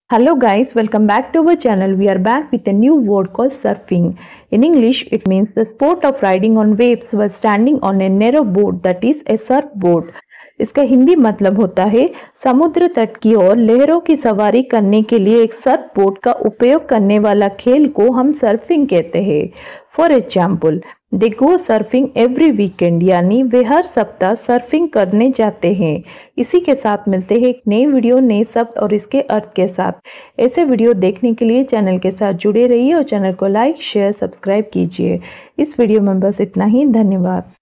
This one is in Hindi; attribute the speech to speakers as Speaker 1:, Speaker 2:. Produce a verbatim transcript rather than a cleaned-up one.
Speaker 1: Hello guys, welcome back to our channel. We are back with a new word called surfing. In English, it means the sport of riding on waves while standing on a narrow board, that is a surfboard. इसका हिंदी मतलब होता है समुद्र तट की ओर लहरों की सवारी करने के लिए एक सर्फ बोट का उपयोग करने वाला खेल को हम सर्फिंग कहते हैं। For example, they go surfing every weekend, यानी वे हर सप्ताह सर्फिंग करने जाते हैं। इसी के साथ मिलते हैं एक नई वीडियो नए शब्द और इसके अर्थ के साथ। ऐसे वीडियो देखने के लिए चैनल के साथ जुड़े रहिए और चैनल को लाइक शेयर सब्सक्राइब कीजिए। इस वीडियो में बस इतना ही। धन्यवाद।